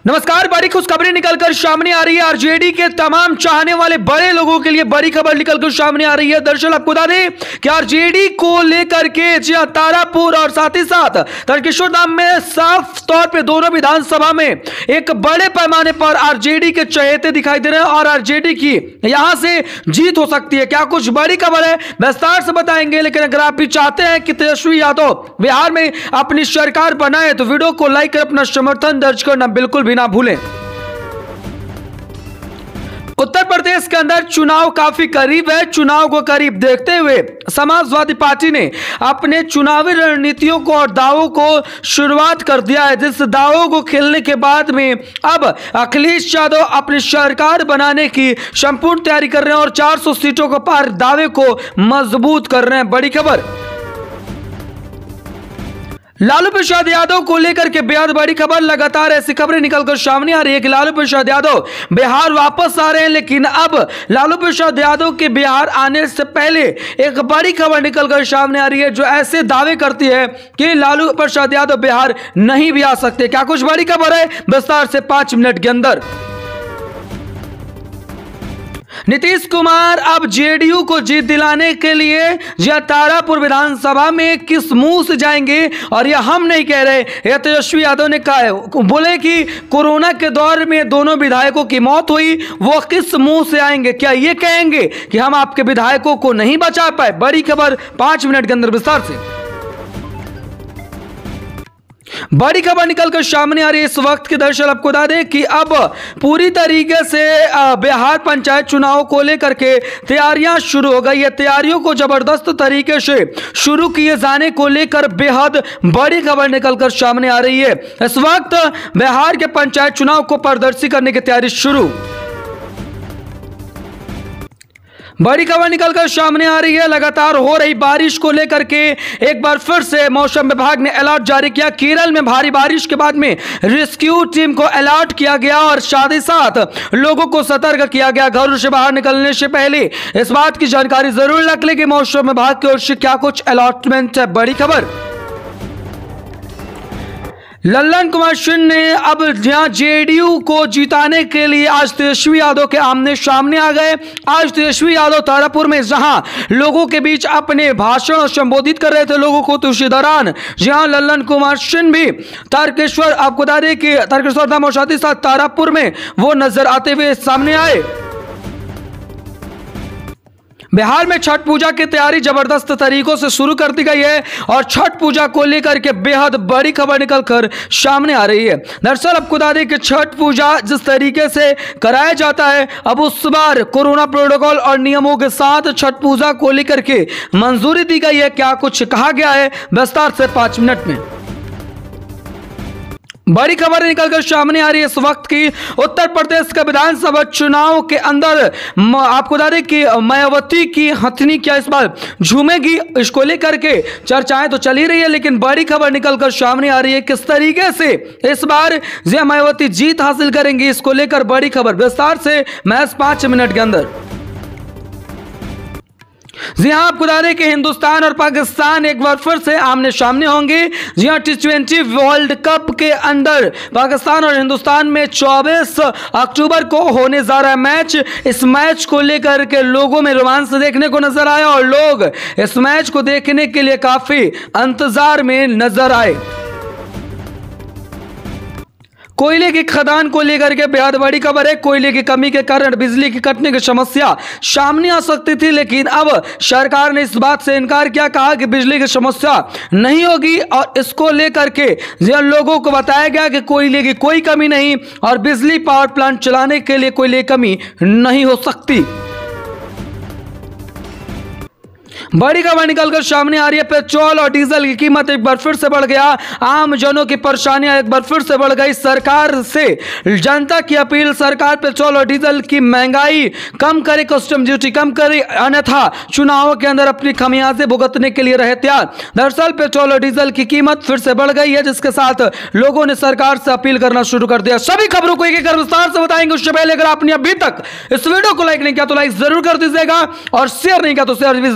नमस्कार। बड़ी खुशखबरी निकलकर सामने आ रही है। आरजेडी के तमाम चाहने वाले बड़े लोगों के लिए बड़ी खबर निकलकर सामने आ रही है। दरअसल आपको बता दें कि आरजेडी को लेकर के तारापुर और साथ ही साथ तारकेश्वर धाम में साफ तौर पे दोनों विधानसभा में एक बड़े पैमाने पर आरजेडी के चहेते दिखाई दे रहे हैं और आरजेडी की यहां से जीत हो सकती है। क्या कुछ बड़ी खबर है, विस्तार से बताएंगे। लेकिन अगर आप भी चाहते हैं कि तेजस्वी यादव बिहार में अपनी सरकार बनाए तो वीडियो को लाइक कर अपना समर्थन दर्ज करना बिल्कुल ना भूलें। उत्तर प्रदेश के अंदर चुनाव काफी करीब है। चुनाव को करीब देखते हुए समाजवादी पार्टी ने अपने चुनावी रणनीतियों को और दावों को शुरुआत कर दिया है, जिस दावों को खेलने के बाद में अब अखिलेश यादव अपनी सरकार बनाने की संपूर्ण तैयारी कर रहे हैं और 400 सीटों को पार दावे को मजबूत कर रहे हैं। बड़ी खबर लालू प्रसाद यादव को लेकर के बेहद बड़ी खबर। लगातार ऐसी खबरें निकलकर सामने आ रही है कि लालू प्रसाद यादव बिहार वापस आ रहे हैं। लेकिन अब लालू प्रसाद यादव के बिहार आने से पहले एक बड़ी खबर निकलकर सामने आ रही है जो ऐसे दावे करती है कि लालू प्रसाद यादव बिहार नहीं भी आ सकते। क्या कुछ बड़ी खबर है, विस्तार से 5 मिनट के अंदर। नीतीश कुमार अब जेडीयू को जीत दिलाने के लिए तारापुर विधानसभा में किस मुंह से जाएंगे, और यह हम नहीं कह रहे, यह तेजस्वी यादव ने कहा है। बोले कि कोरोना के दौर में दोनों विधायकों की मौत हुई, वो किस मुंह से आएंगे? क्या ये कहेंगे कि हम आपके विधायकों को नहीं बचा पाए? बड़ी खबर 5 मिनट के अंदर विस्तार से। बड़ी खबर निकलकर सामने आ रही है इस वक्त की। दरअसल आपको बता दें कि अब पूरी तरीके से बिहार पंचायत चुनाव को लेकर के तैयारियां शुरू हो गई है। तैयारियों को जबरदस्त तरीके से शुरू किए जाने को लेकर बेहद बड़ी खबर निकलकर सामने आ रही है। इस वक्त बिहार के पंचायत चुनाव को पारदर्शी करने की तैयारी शुरू। बड़ी खबर निकलकर सामने आ रही है लगातार हो रही बारिश को लेकर के एक बार फिर से मौसम विभाग ने अलर्ट जारी किया। केरल में भारी बारिश के बाद में रेस्क्यू टीम को अलर्ट किया गया और साथ ही साथ लोगों को सतर्क किया गया। घरों से बाहर निकलने से पहले इस बात की जानकारी जरूर रख लें कि मौसम विभाग की ओर से क्या कुछ अलर्टमेंट है। बड़ी खबर लल्लन कुमार सिंह ने अब जहां जेडीयू को जिताने के लिए आज तेजस्वी यादव के आमने सामने आ गए। आज तेजस्वी यादव तारापुर में जहां लोगों के बीच अपने भाषण संबोधित कर रहे थे लोगों को, तो उसी दौरान जहां लल्लन कुमार सिंह भी तारकेश्वर, आपको बता दें कि तारकेश्वर धाम और साथ ही साथ तारापुर में वो नजर आते हुए सामने आए। बिहार में छठ पूजा की तैयारी जबरदस्त तरीकों से शुरू कर दी गई है और छठ पूजा को लेकर के बेहद बड़ी खबर निकलकर सामने आ रही है। दरअसल आपको बता दें कि छठ पूजा जिस तरीके से कराया जाता है, अब उस बार कोरोना प्रोटोकॉल और नियमों के साथ छठ पूजा को लेकर के मंजूरी दी गई है। क्या कुछ कहा गया है, विस्तार से 5 मिनट में। बड़ी खबर निकलकर सामने आ रही है इस वक्त की। उत्तर प्रदेश का विधानसभा चुनाव के अंदर आपको बता दें कि मायावती की हथनी क्या इस बार झूमेगी, इसको लेकर के चर्चाएं तो चल ही रही है। लेकिन बड़ी खबर निकलकर सामने आ रही है किस तरीके से इस बार मायावती जीत हासिल करेंगी, इसको लेकर बड़ी खबर विस्तार से महज 5 मिनट के अंदर। जी हां, आपको बता दें कि हिंदुस्तान और पाकिस्तान एक बार फिर से आमने सामने होंगे। जी हां, T20 वर्ल्ड कप के अंदर पाकिस्तान और हिंदुस्तान में 24 अक्टूबर को होने जा रहा है मैच। इस मैच को लेकर के लोगों में रोमांच देखने को नजर आया और लोग इस मैच को देखने के लिए काफी इंतजार में नजर आए। कोयले की खदान को लेकर के बेहद बड़ी खबर है। कोयले की कमी के कारण बिजली की कटने की समस्या सामने आ सकती थी, लेकिन अब सरकार ने इस बात से इनकार किया, कहा कि बिजली की समस्या नहीं होगी और इसको लेकर के लोगों को बताया गया कि कोयले की कोई कमी नहीं और बिजली पावर प्लांट चलाने के लिए कोयले की कमी नहीं हो सकती। बड़ी खबर निकलकर सामने आ रही है। पेट्रोल और डीजल की कीमत एक बार फिर से बढ़ गया। आम जनों की परेशानियां एक बार फिर से बढ़ गई। सरकार से जनता की अपील, सरकार पेट्रोल और डीजल की महंगाई कम करे, कस्टम ड्यूटी कम करे, अन्यथा चुनावों के अंदर अपनी खमियाजे भुगतने के लिए रहे तैयार। दरअसल पेट्रोल और डीजल की कीमत फिर से बढ़ गई है, जिसके साथ लोगों ने सरकार से अपील करना शुरू कर दिया। सभी खबरों को एक एक विस्तार से बताएंगे। उससे पहले अगर आपने अभी तक इस वीडियो को लाइक नहीं किया तो लाइक जरूर कर दीजिएगा और शेयर नहीं किया तो शेयर भी जरूर कर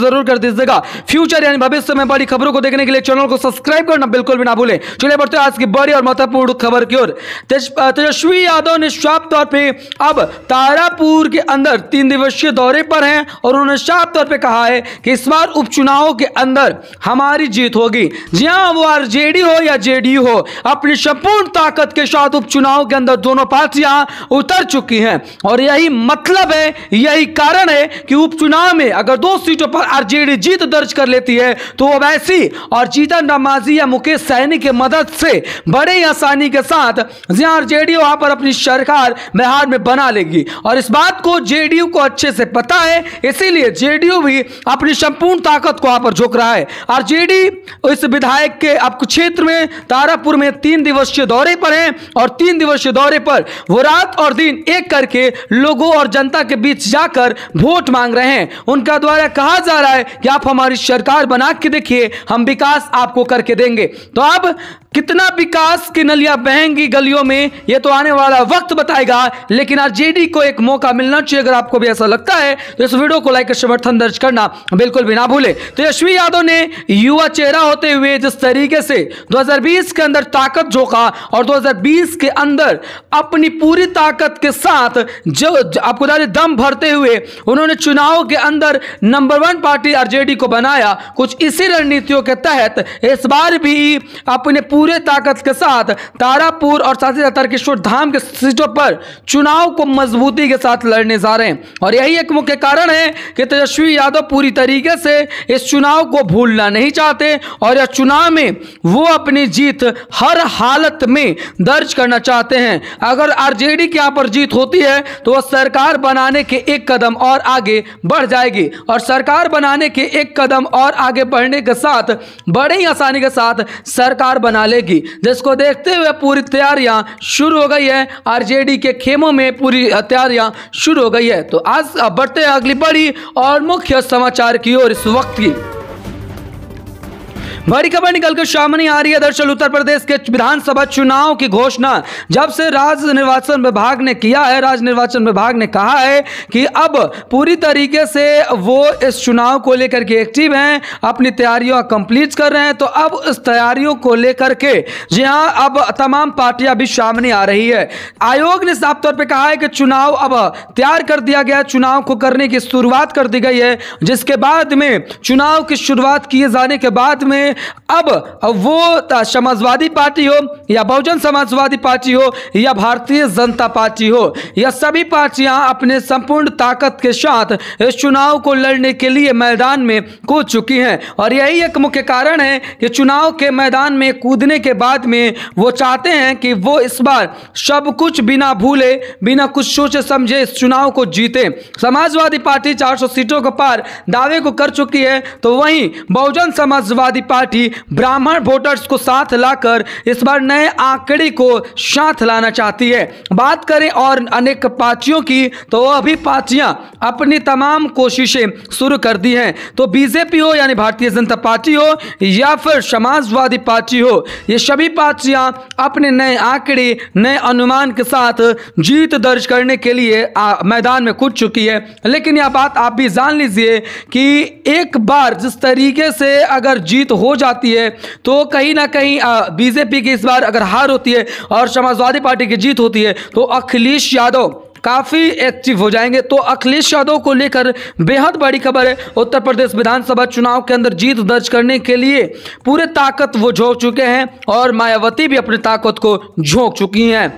इस जगह फ्यूचर यानी भविष्य में बड़ी खबरों को देखने के लिए चैनल को सब्सक्राइब करना बिल्कुल भी ना भूलें। चलिए बढ़ते हैं आज की बड़ी और महत्वपूर्ण खबर की ओर। तेजस्वी यादव ने साफ तौर पे अब तारापुर के अंदर 3 दिवसीय दौरे पर हैं और उन्होंने साफ तौर पे कहा है कि इस बार उपचुनाव के अंदर हमारी जीत होगी। जी हां, वो आरजेडी हो या जेडीयू हो, अपनी संपूर्ण ताकत के साथ उपचुनाव के अंदर दोनों पार्टियां उतर चुकी हैं और यही मतलब है, यही कारण है कि उपचुनाव में अगर 2 सीटों पर आरजेडी जीत दर्ज कर लेती है तो वो वैसी और जीतन राम मांझी या मुकेश सहनी की मदद से बड़े आसानी के साथ आरजेडी वहां पर अपनी सरकार बिहार में बना लेगी और इस बात को जेडीयू को अच्छे से पता है, इसीलिए जेडीयू भी अपनी संपूर्ण ताकत को वहां पर झोंक रहा है। आरजेडी इस विधायक के आपको क्षेत्र में तारापुर में 3 दिवसीय दौरे पर हैं और 3 दिवसीय दौरे पर वो रात और दिन एक करके लोगों और जनता के बीच जाकर वोट मांग रहे हैं। उनका द्वारा कहा जा रहा है कि आप हमारी सरकार बना के देखिए, हम विकास आपको करके देंगे। तो अब कितना विकास की नलियां बहेंगी गलियों में, यह तो आने वाला वक्त बताएगा, लेकिन आरजेडी को एक मौका मिलना चाहिए। अगर आपको भी ऐसा लगता है तो इस वीडियो को लाइक और समर्थन दर्ज करना बिल्कुल भी ना भूले। तेजस्वी यादव ने युवा चेहरा होते हुए जिस तरीके से 2020 के अंदर ताकत झोंका और 2020 के अंदर अपनी पूरी ताकत के साथ जो आपको दम भरते हुए उन्होंने चुनाव के अंदर नंबर 1 पार्टी आरजेडी को बनाया, कुछ इसी रणनीतियों के तहत इस बार भी अपने पूरे ताकत के साथ तारापुर और साथ ही साथ तारकेश्वर धाम के सीटों पर चुनाव को मजबूती के साथ लड़ने जा रहे हैं और यही एक मुख्य कारण है कि तेजस्वी यादव पूरी तरीके से इस चुनाव को भूलना नहीं चाहते और इस चुनाव में वो अपनी जीत हर हालत में दर्ज करना चाहते हैं। अगर आरजेडी की यहां पर जीत होती है तो वह सरकार बनाने के एक कदम और आगे बढ़ जाएगी और सरकार बनाने के एक कदम और आगे बढ़ने के साथ बड़े ही आसानी के साथ सरकार बना लेगी, जिसको देखते हुए पूरी तैयारियां शुरू हो गई है। आरजेडी के खेमों में पूरी तैयारियां शुरू हो गई है। तो आज बढ़ते हैं अगली बड़ी और मुख्य समाचार की ओर। इस वक्त की बड़ी खबर निकलकर सामने आ रही है। दरअसल उत्तर प्रदेश के विधानसभा चुनाव की घोषणा जब से राज्य निर्वाचन विभाग ने किया है, राज्य निर्वाचन विभाग ने कहा है कि अब पूरी तरीके से वो इस चुनाव को लेकर के एक्टिव हैं, अपनी तैयारियां कंप्लीट कर रहे हैं। तो अब इस तैयारियों को लेकर के जी हाँ, अब तमाम पार्टियां भी सामने आ रही है। आयोग ने साफ तौर पर कहा है कि चुनाव अब तैयार कर दिया गया, चुनाव को करने की शुरुआत कर दी गई है, जिसके बाद में चुनाव की शुरुआत किए जाने के बाद में अब वो समाजवादी पार्टी हो या बहुजन समाजवादी पार्टी हो या भारतीय जनता पार्टी हो, यह सभी पार्टियां अपने संपूर्ण ताकत के साथ इस चुनाव को लड़ने के लिए मैदान में कूद चुकी हैं और यही एक मुख्य कारण है कि चुनाव के मैदान में कूदने के बाद में वो चाहते हैं कि वो इस बार सब कुछ बिना भूले, बिना कुछ सोचे समझे इस चुनाव को जीते। समाजवादी पार्टी 400 सीटों के पार दावे को कर चुकी है, तो वहीं बहुजन समाजवादी पार्टी ब्राह्मण वोटर्स को साथ लाकर इस बार नए आंकड़े को साथ लाना चाहती है। बात करें और अनेक पार्टियों की, तो अभी पार्टियां अपनी तमाम कोशिशें शुरू कर दी हैं। तो बीजेपी हो यानी भारतीय जनता पार्टी हो या फिर समाजवादी पार्टी हो, ये सभी पार्टियां अपने नए आंकड़े, नए अनुमान के साथ जीत दर्ज करने के लिए मैदान में कूद चुकी है। लेकिन यह बात आप भी जान लीजिए कि एक बार जिस तरीके से अगर जीत हो जाती है तो कहीं ना कहीं बीजेपी की इस बार अगर हार होती है और समाजवादी पार्टी की जीत होती है तो अखिलेश यादव काफी एक्टिव हो जाएंगे। तो अखिलेश यादव को लेकर बेहद बड़ी खबर है। उत्तर प्रदेश विधानसभा चुनाव के अंदर जीत दर्ज करने के लिए पूरे ताकत वो झोंक चुके हैं और मायावती भी अपनी ताकत को झोंक चुकी हैं।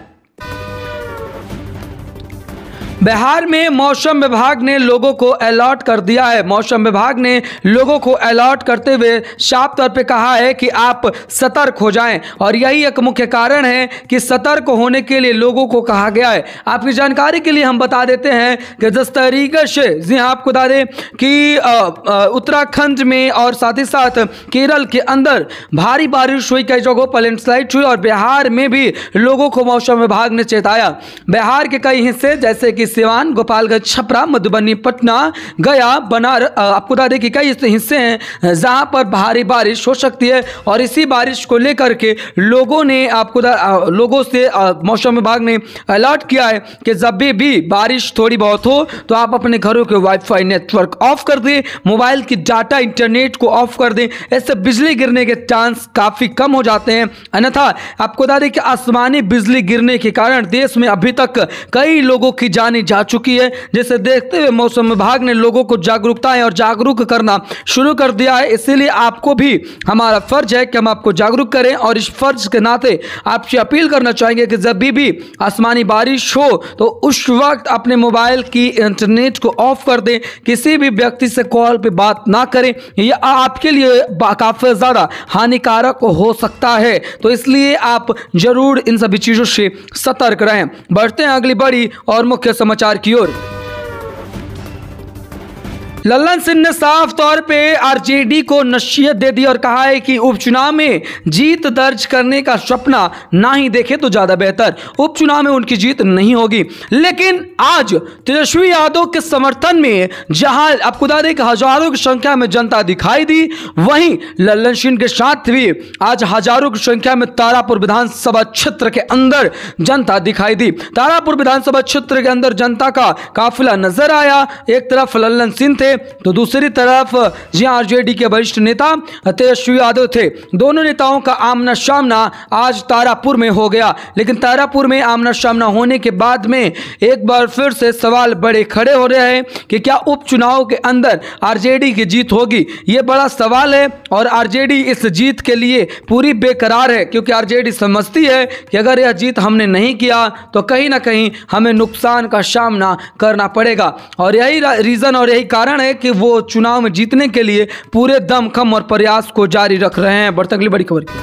बिहार में मौसम विभाग ने लोगों को अलर्ट कर दिया है। मौसम विभाग ने लोगों को अलर्ट करते हुए साफ तौर पे कहा है कि आप सतर्क हो जाएं और यही एक मुख्य कारण है कि सतर्क होने के लिए लोगों को कहा गया है। आपकी जानकारी के लिए हम बता देते हैं कि जिस तरीके से जी हाँ, आपको बता दें कि उत्तराखंड में और साथ ही साथ केरल के अंदर भारी बारिश हुई, कई जगहों पर लैंडस्लाइड हुई और बिहार में भी लोगों को मौसम विभाग ने चेताया। बिहार के कई हिस्से जैसे कि सिवान, गोपालगंज, छपरा, मधुबनी, पटना, गया, बनारस, आपको बता दें कि कई हिस्से हैं जहां पर भारी बारिश हो सकती है। और इसी बारिश को लेकर के लोगों से मौसम विभाग ने अलर्ट किया है कि जब भी बारिश थोड़ी बहुत हो तो आप अपने घरों के वाईफाई नेटवर्क ऑफ कर दें, मोबाइल की डाटा इंटरनेट को ऑफ कर दें। इससे बिजली गिरने के चांस काफी कम हो जाते हैं। अन्यथा आपको बता दें कि आसमानी बिजली गिरने के कारण देश में अभी तक कई लोगों की जानें जा चुकी है। जिसे देखते हुए मौसम विभाग ने लोगों को जागरूकताएं और जागरूक करना शुरू कर दिया है। इसीलिए आपको भी हमारा फर्ज है कि हम आपको जागरूक करें और इस फर्ज के नाते आपसे अपील करना चाहेंगे कि जब भी आसमानी बारिश हो तो उस वक्त अपने मोबाइल की इंटरनेट को ऑफ कर दें, किसी भी व्यक्ति से कॉल पे बात ना करें, यह आपके लिए काफी ज्यादा हानिकारक हो सकता है। तो इसलिए आप जरूर इन सभी चीजों से सतर्क रहें। बढ़ते हैं अगली बड़ी और मुख्य समाचार की ओर। लल्लन सिंह ने साफ तौर पे आरजेडी को नसीहत दे दी और कहा है कि उपचुनाव में जीत दर्ज करने का सपना ना ही देखे तो ज्यादा बेहतर। उपचुनाव में उनकी जीत नहीं होगी, लेकिन आज तेजस्वी यादव के समर्थन में जहां आपको बता दें कि हजारों की संख्या में जनता दिखाई दी, वहीं लल्लन सिंह के साथ भी आज हजारों की संख्या में तारापुर विधानसभा क्षेत्र के अंदर जनता दिखाई दी। तारापुर विधानसभा क्षेत्र के अंदर जनता का काफिला नजर आया। एक तरफ लल्लन सिंह थे तो दूसरी तरफ जी आरजेडी के वरिष्ठ नेता तेजस्वी यादव थे। दोनों नेताओं का आमना सामना आज तारापुर में हो गया। लेकिन तारापुर में आमना सामना होने के बाद में एक बार फिर से सवाल बड़े खड़े हो रहे हैं कि क्या उपचुनाव के अंदर आरजेडी की जीत होगी। यह बड़ा सवाल है और आरजेडी इस जीत के लिए पूरी बेकरार है, क्योंकि आरजेडी समझती है कि अगर यह जीत हमने नहीं किया तो कहीं ना कहीं हमें नुकसान का सामना करना पड़ेगा। और यही रीजन और यही कारण है कि वो चुनाव में जीतने के लिए पूरे दमखम और प्रयास को जारी रख रहे हैं। बढ़ते अगली बड़ी खबर की।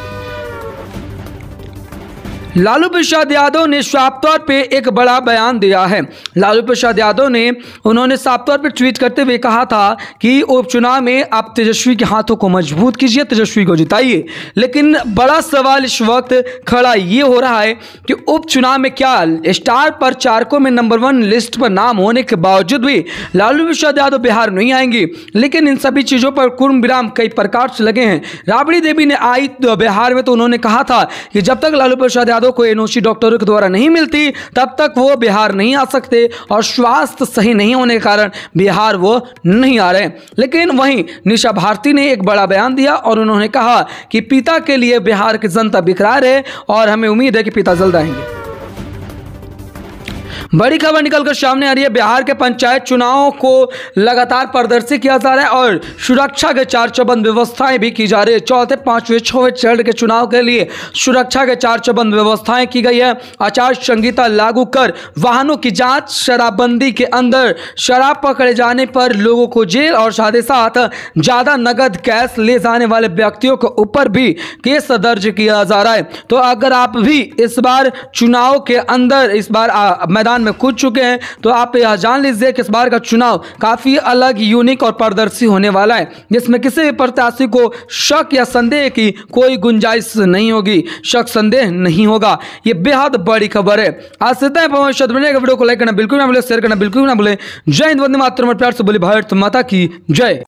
लालू प्रसाद यादव ने साफ तौर पे एक बड़ा बयान दिया है। लालू प्रसाद यादव ने उन्होंने साफ तौर पे ट्वीट करते हुए कहा था कि उपचुनाव में आप तेजस्वी के हाथों को मजबूत कीजिए, तेजस्वी को जिताइए। लेकिन बड़ा सवाल इस वक्त खड़ा ये हो रहा है कि उपचुनाव में क्या स्टार प्रचारकों में नंबर 1 लिस्ट पर नाम होने के बावजूद भी लालू प्रसाद यादव बिहार नहीं आएंगे। लेकिन इन सभी चीजों पर पूर्ण विराम कई प्रकार से लगे हैं। राबड़ी देवी ने आई बिहार में तो उन्होंने कहा था कि जब तक लालू प्रसाद यादव को एनओसी डॉक्टरों के द्वारा नहीं मिलती तब तक वो बिहार नहीं आ सकते और स्वास्थ्य सही नहीं होने के कारण बिहार वो नहीं आ रहे। लेकिन वहीं निशा भारती ने एक बड़ा बयान दिया और उन्होंने कहा कि पिता के लिए बिहार की जनता बेकरार है और हमें उम्मीद है कि पिता जल्द आएंगे। बड़ी खबर निकलकर सामने आ रही है। बिहार के पंचायत चुनावों को लगातार प्रदर्शित किया जा रहा है और सुरक्षा के 4 चौबंद व्यवस्थाएं भी की जा रही है। चौथे, 5वें, 6वें चरण के चुनाव के लिए सुरक्षा के 4 चौबंद व्यवस्थाएं की गई है। आचार संहिता लागू कर वाहनों की जांच, शराबबंदी के अंदर शराब पकड़े जाने पर लोगों को जेल और साथ ही साथ ज्यादा नगद कैश ले जाने वाले व्यक्तियों के ऊपर भी केस दर्ज किया जा रहा है। तो अगर आप भी इस बार चुनाव के अंदर इस बार मैदान में कूद चुके हैं तो आप यह जान लीजिए कि इस बार का चुनाव काफी अलग, यूनिक और पारदर्शी होने वाला है, जिसमें किसी भी प्रत्याशी को शक या संदेह की कोई गुंजाइश नहीं होगी, शक संदेह नहीं होगा। यह बेहद बड़ी खबर है। आज से वीडियो को लाइक करना बिल्कुल ना भूलें, शेयर करना बिल्कुल ना भूलें। जय हिंद, वंदे मातरम, प्यार से बोली भारत माता की जय।